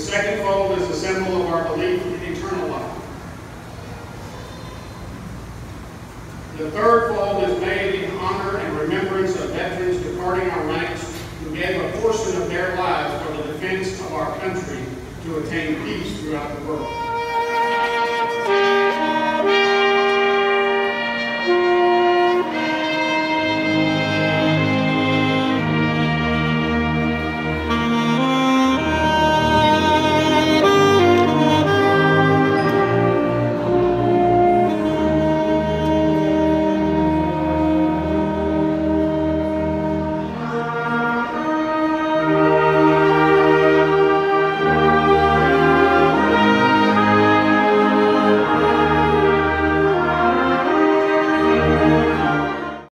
second fold is a symbol of our belief in eternal life. The third fold is made in honor and remembrance of veterans departing our ranks who gave a portion of their lives for the defense of our country to attain peace throughout the world.